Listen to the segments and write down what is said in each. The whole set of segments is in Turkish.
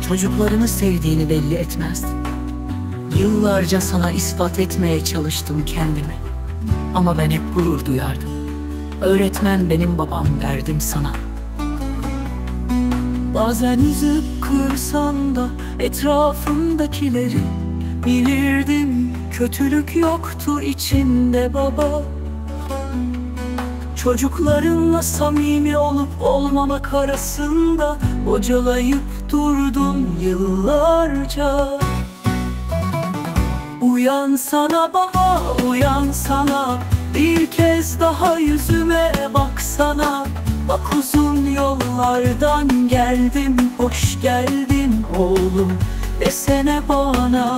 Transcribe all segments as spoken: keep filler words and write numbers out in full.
Çocuklarını sevdiğini belli etmezdin. Yıllarca sana ispat etmeye çalıştım kendimi. Ama ben hep gurur duyardım. Öğretmen benim babam derdim sana. Bazen üzüp kırsan da etrafımdakileri bilirdim, kötülük yoktu içinde baba. Çocuklarınla samimi olup olmamak arasında bocalayıp durdun yıllarca. Uyansana baba, uyansana, bir kez daha yüzüme baksana. Bak uzun yollardan geldim, hoş geldin oğlum desene bana.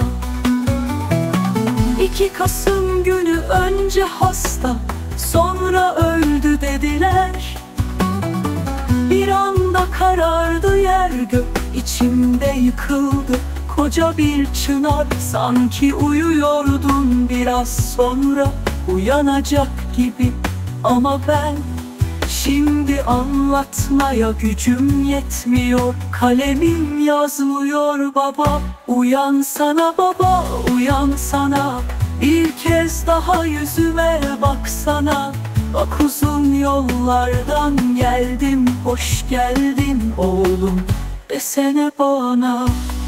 İki Kasım günü önce hasta, sonra öldü dediler. Bir anda karardı yer gök, içimde yıkıldı koca bir çınar. Sanki uyuyordun, biraz sonra uyanacak gibi. Ama ben şimdi anlatmaya gücüm yetmiyor, kalemim yazmıyor baba. Uyansana baba, uyansana, bir kez daha yüzüme baksana. Bak uzun yollardan geldim, hoş geldin oğlum desene bana.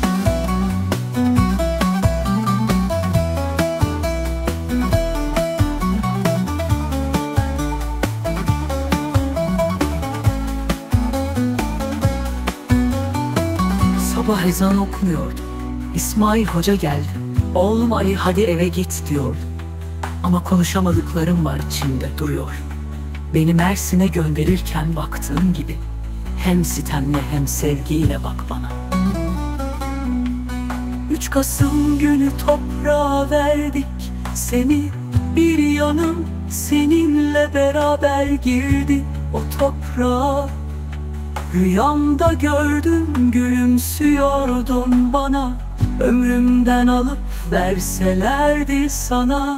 Sabah ezan okunuyordu. İsmail Hoca geldi. Oğlum Ali hadi eve git diyordu. Ama konuşamadıklarım var içimde duruyor. Beni Mersin'e gönderirken baktığın gibi hem sitemle hem sevgiyle bak bana. Üç Kasım günü toprağa verdik seni. Bir yanım seninle beraber girdi o toprağa. Rüyamda gördüm, gülümsüyordun bana. Ömrümden alıp verselerdi sana.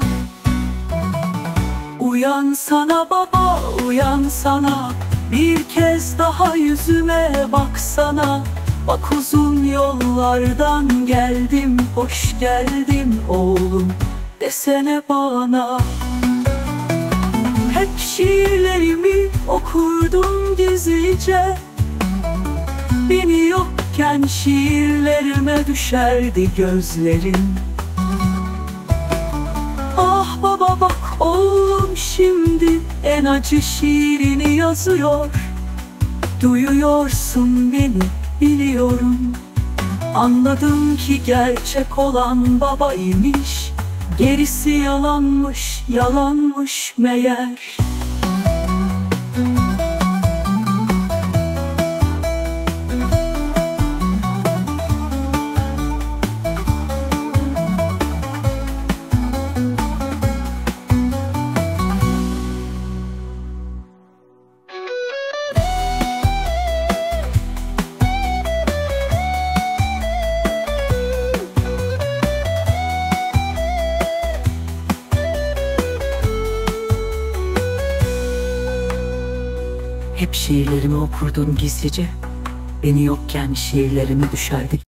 Uyansana baba, uyansana, bir kez daha yüzüme baksana. Bak uzun yollardan geldim, hoş geldin oğlum desene bana. Hep şiirlerimi okurdum gizlice. Beni yokken şiirlerime düşerdi gözlerin. Ah baba bak oğlum şimdi en acı şiirini yazıyor. Duyuyorsun beni biliyorum. Anladım ki gerçek olan baba imiş. Gerisi yalanmış, yalanmış meğer. Hep şiirlerimi okurdun gizlice. Beni yokken şiirlerime düşerdi